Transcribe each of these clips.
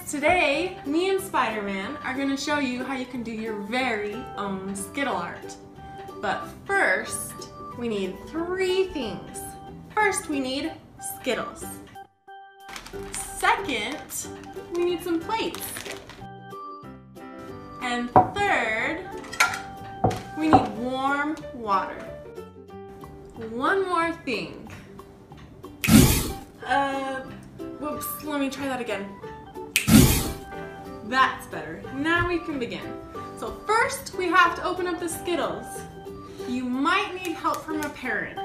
Today, me and Spider-Man are going to show you how you can do your very own Skittle art. But first, we need 3 things. First, we need Skittles. Second, we need some plates. And third, we need warm water. One more thing. Whoops, let me try that again. That's better. Now we can begin. So first, we have to open up the Skittles. You might need help from a parent.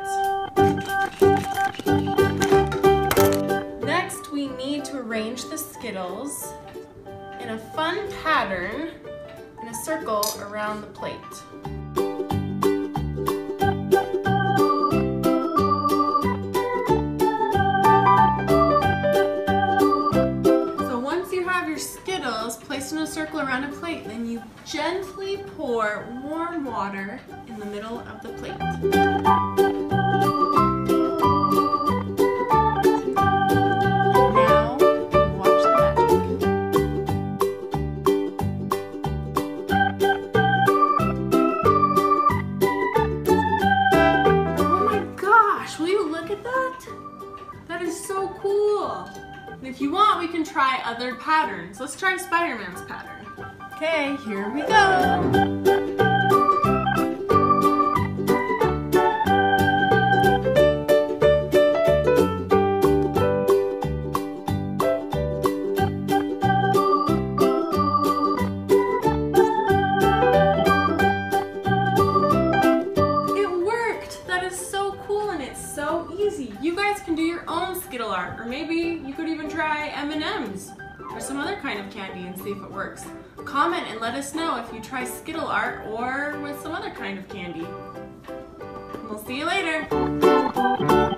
Next, we need to arrange the Skittles in a fun pattern in a circle around the plate. Placed in a circle around a plate, then you gently pour warm water in the middle of the plate. Now, watch the magic. Oh my gosh, will you look at that? That is so cool. And if you want, we can try other patterns. Let's try Spider-Man's pattern. Okay, here we go. It worked! That is so cool and it's so easy. You guys can do your own Skittle art, or maybe you could even try M&Ms or some other kind of candy and see if it works. Comment and let us know if you try Skittle art or with some other kind of candy. We'll see you later.